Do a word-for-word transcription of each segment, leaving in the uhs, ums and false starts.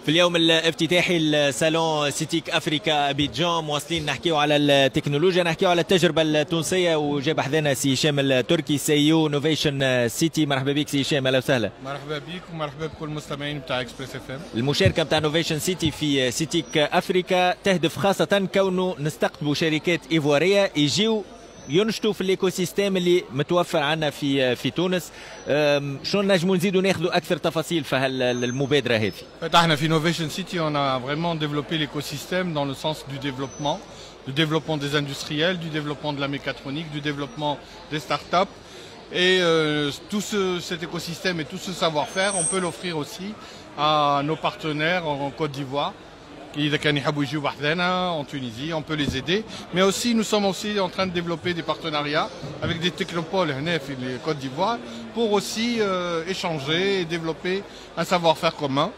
في اليوم الافتتاحي لصالون سيتيك افريكا ابيجان مواصلين نحكيو على التكنولوجيا، نحكيو على التجربه التونسيه، وجاب حذانا سي هشام التركي سي او نوفيشن سيتي. مرحبا بك سي هشام، اهلا وسهلا. مرحبا بك ومرحبا بكل المستمعين بتاع اكسبريس اف ام. المشاركه بتاع نوفيشن سيتي في سيتيك افريكا تهدف خاصه كونه نستقطبوا شركات ايفواريه يجيو ينشطوا في الايكو سيستيم اللي متوفر عندنا في في تونس. شلون نجموا نزيدوا ناخذوا اكثر تفاصيل في المبادره هذه؟ احنا في Novation City on a vraiment développé l'écosystème dans le sens du développement, du développement des industriels, du développement de la mécatronique, du développement des startups. Et euh, tout ce, cet écosystème et tout ce savoir-faire, on peut l'offrir aussi à nos partenaires en Côte d'Ivoire. En Tunisie, on peut les aider. Mais aussi, nous sommes aussi en train de développer des partenariats avec des technopoles en Côte d'Ivoire pour aussi euh, échanger et développer un savoir-faire commun.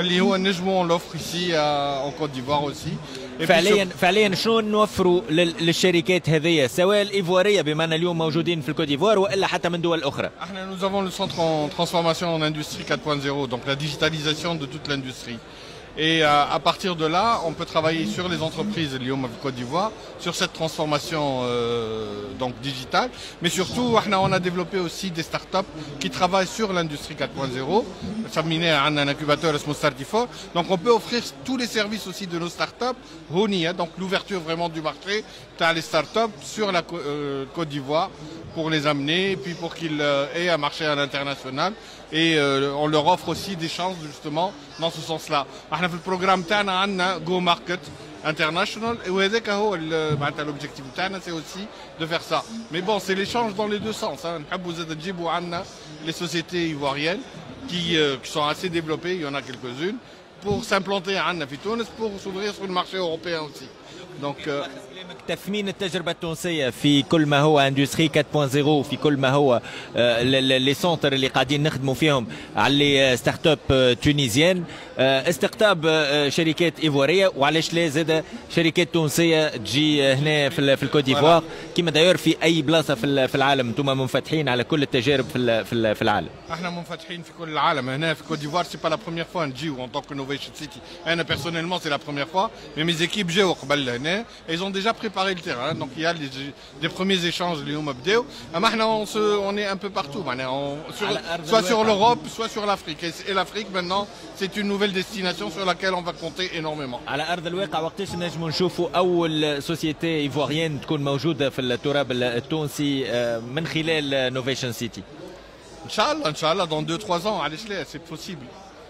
On l'offre ici en Côte d'Ivoire aussi. فعليا فعليا شلون نوفروا للشركات هذه سواء الايفواريه بما ان اليوم موجودين في الكوت ديفوار والا حتى من دول اخرى؟ احنا nous avons le centre en transformation en industrie quatre point zéro, donc la digitalisation de toute l'industrie. Et euh, à partir de là, on peut travailler sur les entreprises liées au Côte d'Ivoire, sur cette transformation euh, donc digitale, mais surtout, on a développé aussi des startups qui travaillent sur l'industrie quatre point zéro. Ça mène à un incubateur Startifort. Donc, on peut offrir tous les services aussi de nos startups. Donc, l'ouverture vraiment du marché à les startups sur la euh, Côte d'Ivoire pour les amener, et puis pour qu'ils euh, aient un marché à l'international. Et euh, on leur offre aussi des chances justement dans ce sens-là. احنا في البروجرام تاعنا عندنا جو ماركت international وهذاك هو معناتها l'objectif تاعنا c'est aussi de faire ça. Mais bon, c'est l'échange dans les deux sens. نحبوا زاد نجيبوا عندنا les sociétés ivoiriennes qui, euh, qui sont assez développées, il y en a quelques-unes, pour s'implanter عندنا في تونس pour s'ouvrir sur le marché européen aussi. Donc euh, تثمين التجربة التونسية في كل ما هو اندستري أربعة فاصلة صفر، في كل ما هو لي سونتر اللي قاعدين نخدموا فيهم على ستارت اب تونيزيان، استقطاب شركات ايفواريه، وعلاش لا زاد شركات تونسيه تجي هنا في في الكوت ديفوار كما داير في اي بلاصه في العالم. انتم منفتحين على كل التجارب في في العالم. احنا منفتحين في كل العالم. هنا في الكوت ديفوار سي با لا بروميير فوا نجيو ان طونك نوفيشن سيتي. انا بيرسونيلمون سي لا بروميير فوا، مي ميز ايكيب جاو قبل هنا، ils ont déjà préparé le terrain. Donc il y a les, des premiers échanges اللي هما بداو. اما احنا on se on est un peu partout معناها soit sur l'Europe soit sur l'Afrique. Et l'Afrique maintenant c'est une nouvelle destination sur laquelle on va compter énormément. على ارض الواقع وقتاش نجموا نشوفوا اول سوسيتي ايفواريين تكون موجوده في التراب التونسي من خلال نوفيشن سيتي؟ ان شاء الله ان شاء الله dans deux trois ans. علاش لا سي بوسيبل.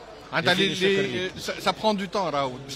Ça prend du temps,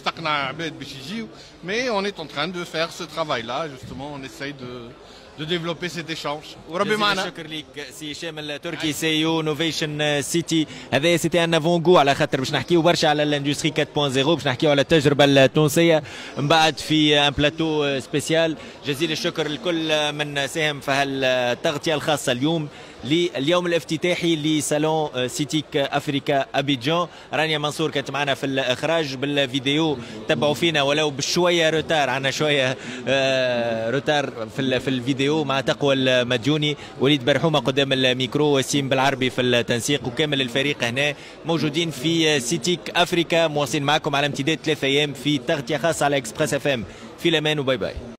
mais on est en train de faire ce travail-là, justement, on essaye de, de développer cet échange. شكرا لك سي هشام التركي سي او نوفيشن سيتي. هذا سيتي ان افونغو على خاطر باش نحكيو برشا على الاندستري أربعة فاصلة صفر، باش نحكيو على التجربه التونسيه من بعد في ان بلاتو سبيسيال. جزيل الشكر لكل من ساهم في هالتغطيه الخاصه اليوم لليوم الافتتاحي لصالون سيتيك افريكا ابيجان. رانيا منصور كانت معنا في الاخراج بالفيديو، تبعوا فينا ولو بشويه روتار، عندنا شويه روتار في في الفيديو مع تقوى المديوني، وليد برحومه قدام الميكرو، وسيم بالعربي في التنسيق، وكامل الفريق هنا موجودين في سيتيك افريكا مواصلين معكم على امتداد ثلاثة ايام في تغطيه خاصه على اكسبريس اف ام. في الامان وباي باي.